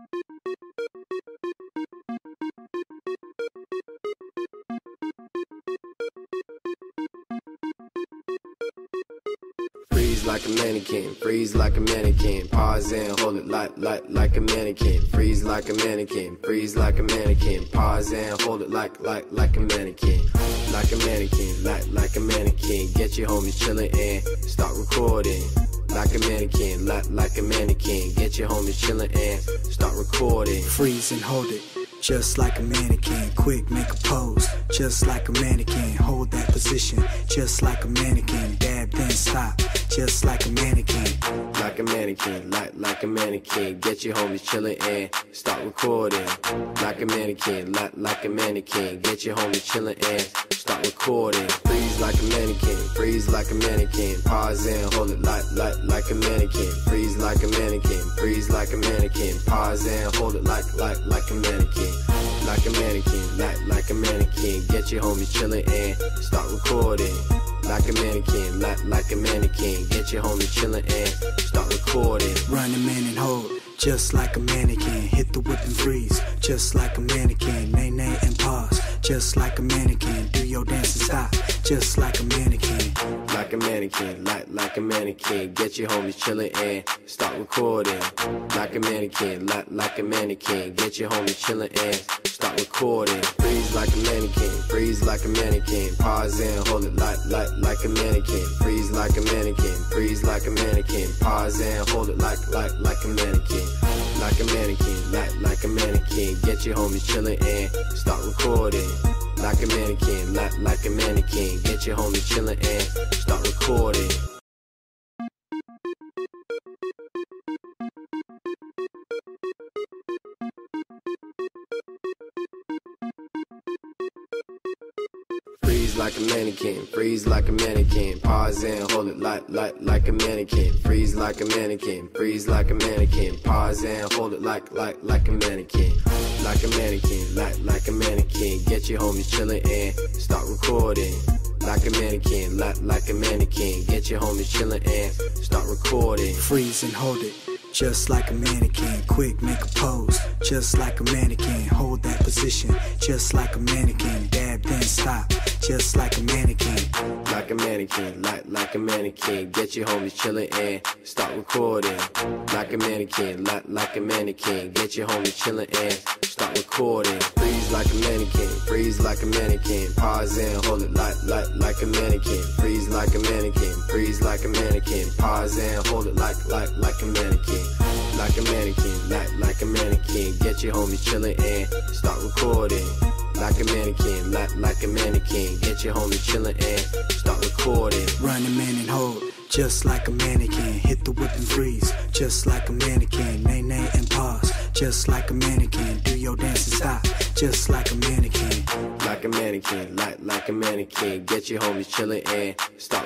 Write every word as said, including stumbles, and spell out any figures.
Freeze like a mannequin, freeze like a mannequin. Pause and hold it like, like, like a mannequin. Freeze like a mannequin, freeze like a mannequin. Pause and hold it like, like, like a mannequin. Like a mannequin, like, like a mannequin. Get your homies chillin' and start recording. Like a mannequin, like, like a mannequin. Get your homies chillin' and start recording. Freeze and hold it, just like a mannequin. Quick, make a pose, just like a mannequin. Hold that position, just like a mannequin. Dab, then stop, just like a mannequin. Like a mannequin, like, like a mannequin. Get your homies chillin' and start recording. Like a mannequin, like, like a mannequin. Get your homies chillin' and start recording. Freeze like a mannequin, freeze like a mannequin. Pause and hold it like, like, like a mannequin. Freeze like a mannequin, freeze like a mannequin. Pause and hold it like, like, like a mannequin. Like a mannequin, like, like a mannequin. Get your homies chillin' and start recording. Like a mannequin, like, like a mannequin. Get your homies chillin' and start recording. Run a man and hold, just like a mannequin. Hit the whip and freeze, just like a mannequin. Nay, nay, and pause, just like a mannequin. Do your dance and stop, just like a mannequin. Like a mannequin, like, like a mannequin. Get your homies chillin' and start recording. Like a mannequin, like, like a mannequin. Get your homies chillin' and start recording. Freeze like a mannequin, freeze like a mannequin. Pause and hold it like, like, like a mannequin. Freeze like a mannequin, freeze like a mannequin. Pause and hold it like, like, like a mannequin. Like a mannequin, like, like a mannequin. Get your homies chillin' and start recording. Like a mannequin, like, like a mannequin. Get your homies chillin' and start recording. Freeze like a mannequin, freeze like a mannequin. Pause and hold it like, like, like a mannequin. Freeze like a mannequin, freeze like a mannequin. Pause and hold it like, like, like a mannequin. Like a mannequin, like, like a mannequin. Get your homies chillin' and start recording. Like a mannequin, like, like a mannequin. Get your homies chillin' and start recording. Freeze and hold it, just like a mannequin. Quick, make a pose, just like a mannequin. Hold that position, just like a mannequin. Dab, then stop, just like a mannequin. Like a mannequin, like, like a mannequin. Get your homies chillin' and start recording. Like a mannequin, like, like a mannequin. Get your homies chillin' and start recording. Freeze like a mannequin, freeze like a mannequin. Pause and hold it like, like, like a mannequin. Freeze like a mannequin, freeze like a mannequin. Pause and hold it like, like, like a mannequin. Like a mannequin, like, like a mannequin. Get your homies chillin' and start recording. Like a mannequin, like, like a mannequin. Get your homies chillin' and start recording. Run a man and hold, just like a mannequin. Hit the whip and freeze, just like a mannequin. Nay, nay, and pause, just like a mannequin. Do your dance and stop, just like a mannequin. Like a mannequin, like, like a mannequin. Get your homies chillin' and start